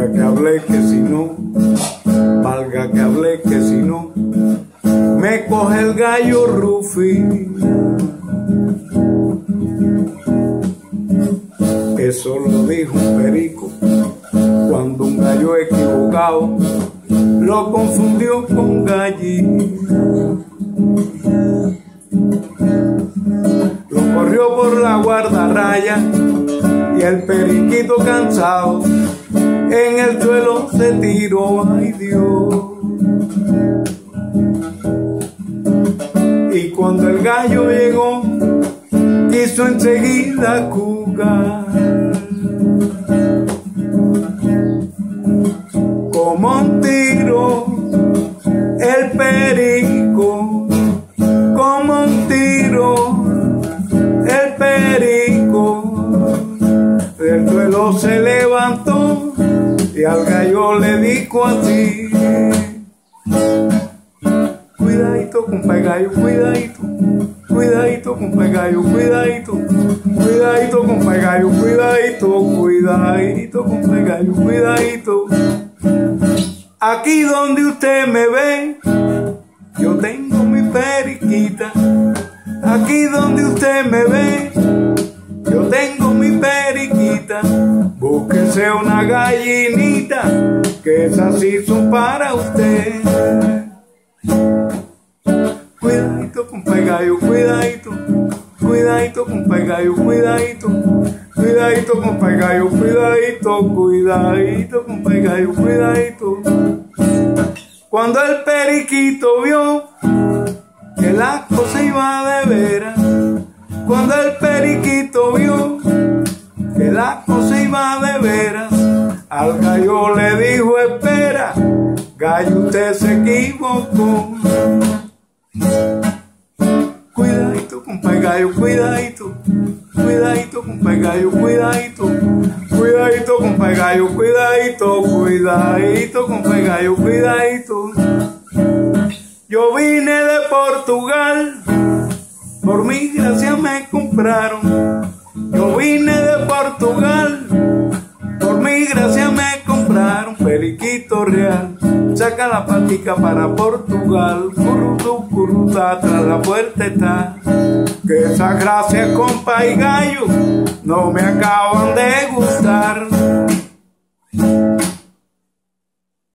valga que hable que si no, valga que hable que si no, me coge el gallo Rufina. Eso lo dijo un perico cuando un gallo equivocado lo confundió con gallina. Lo corrió por la guardarraya y el periquito cansado en el suelo se tiró, ay Dios. Y cuando el gallo llegó, quiso enseguida jugar. Como un tiro, el perico, como un tiro, el perico, del suelo se levantó y al gallo le dijo así: cuidadito, compa gallo, cuidadito, cuidadito, compa gallo, cuidadito, cuidadito, compa gallo, cuidadito, cuidadito, compa gallo, cuidadito. Aquí donde usted me ve, yo tengo mi periquita. Aquí donde usted me ve, yo tengo mi periquita. Búsquese una gallinita, que esas sí son para usted. Cuidadito, compa gallo, cuidadito, cuidadito, compa gallo, cuidadito, cuidadito, compa gallo, cuidadito, cuidadito, compa gallo, cuidadito. Cuando el periquito vio que la cosa iba de veras, cuando el periquito vio que la cosa iba de veras, al gallo le dijo: espera, gallo, usted se equivocó. Cuidadito, compa gallo, cuidadito, cuidadito, compa gallo, cuidadito, cuidadito, compa gallo, cuidadito, cuidadito, compa gallo, cuidadito. Yo vine de Portugal, por mi gracia me compraron. Yo vine de Portugal, por mi gracia me compraron. Periquito real, saca la patica para Portugal. Currutu, curruta, tras la puerta está. Que esas gracias, compa y gallo, no me acaban de gustar.